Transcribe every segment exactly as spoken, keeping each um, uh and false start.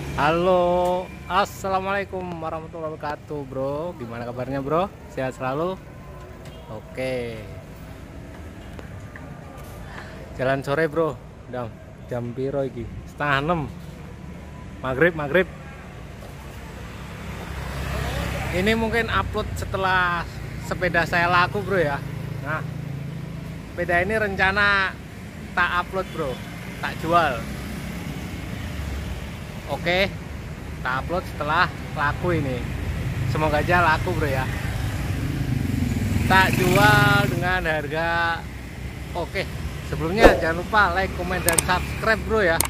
Halo, assalamualaikum warahmatullahi wabarakatuh, bro. Gimana kabarnya, bro? Sehat selalu? Oke. Jalan sore, bro. Udah jam piro iki? Setengah enam. Maghrib, maghrib. Ini mungkin upload setelah sepeda saya laku, bro ya. Nah, sepeda ini rencana tak upload, bro. Tak jual. Oke, kita upload setelah laku ini. Semoga aja laku, bro ya. Tak jual dengan harga oke. Sebelumnya jangan lupa like, komen, dan subscribe, bro ya.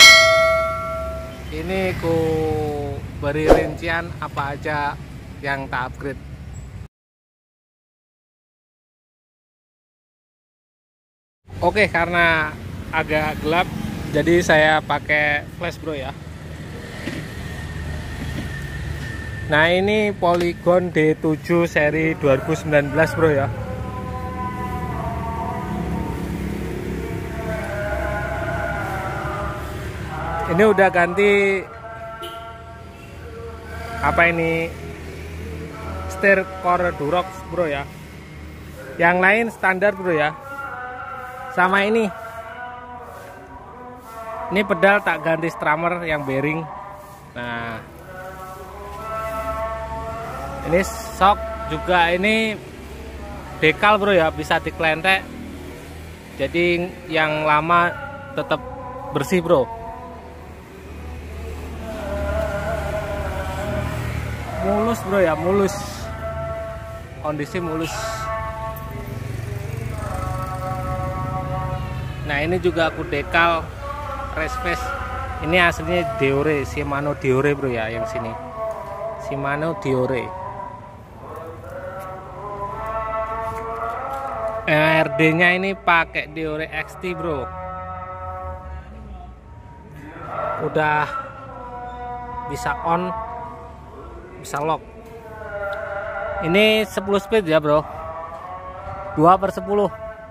Ini ku beri rincian apa aja yang tak upgrade. Oke, karena agak gelap, jadi saya pakai flash, bro ya. Nah, ini Polygon D tujuh seri dua ribu sembilan belas, bro ya. Ini udah ganti apa ini? Setir core Durox, bro ya. Yang lain standar, bro ya. Sama ini. Ini pedal tak ganti strummer yang bearing. Nah, ini shock juga, ini dekal, bro ya, bisa diklentek. Jadi yang lama tetap bersih, bro. Mulus, bro ya, mulus. Kondisi mulus. Nah, ini juga aku dekal race face. Ini aslinya Deore, Shimano Deore, bro ya, yang sini. Shimano Deore. R D-nya ini pakai Deore X T, bro. Udah bisa on, bisa lock. Ini sepuluh speed ya, bro. dua per sepuluh.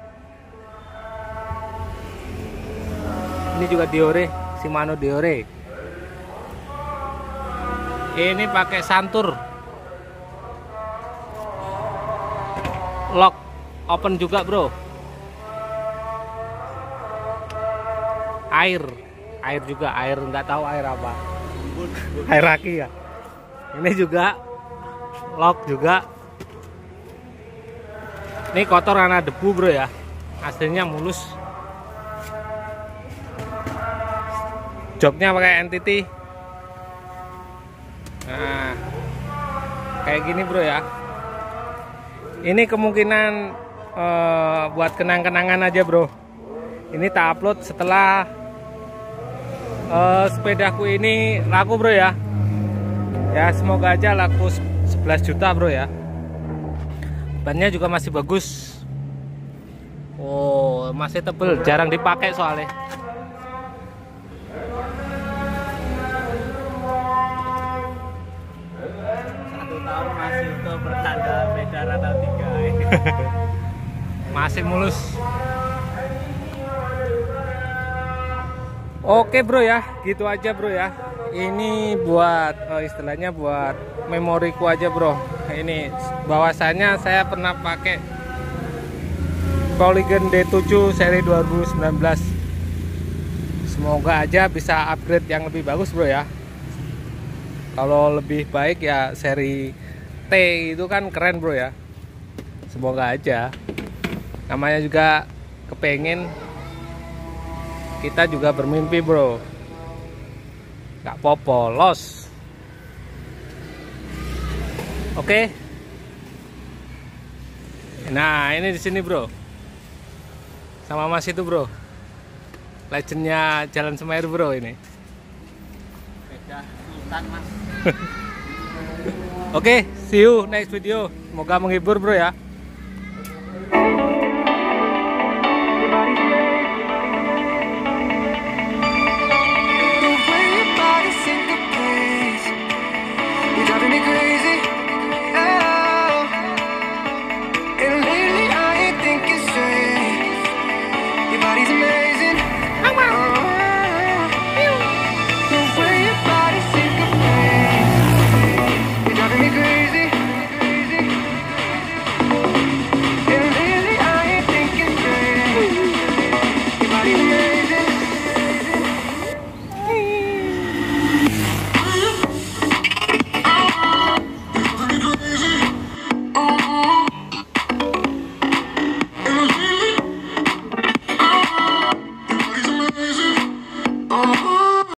Ini juga Deore, Shimano Deore. Ini pakai santur. Lock open juga, bro. Air, air juga, air nggak tahu air apa. Air aki ya. Ini juga lock juga. Ini kotor karena debu, bro ya. Aslinya mulus. Joknya pakai entity. Nah, kayak gini, bro ya. Ini kemungkinan uh, buat kenang-kenangan aja, bro. Ini tak upload setelah uh, sepedaku ini laku, bro ya. Ya, semoga aja laku sebelas juta, bro ya. Bannya juga masih bagus. Oh, masih tebel, jarang dipakai soalnya. Satu tahun masih untuk bertanda beda rata tiga. Masih mulus. Oke, bro ya, gitu aja, bro ya. Ini buat oh, istilahnya buat memoriku aja, bro. Ini bahwasanya saya pernah pakai Polygon D tujuh seri dua ribu sembilan belas. Semoga aja bisa upgrade yang lebih bagus, bro ya. Kalau lebih baik ya seri T itu kan keren, bro ya. Semoga aja. Namanya juga kepengen, kita juga bermimpi, bro. Gak popo, los. Oke. Nah, ini di sini, bro. Sama Mas itu, bro. Legendnya Jalan Semeru, bro, ini. Beda sultan, Mas. Oke, see you next video. Semoga menghibur, bro ya.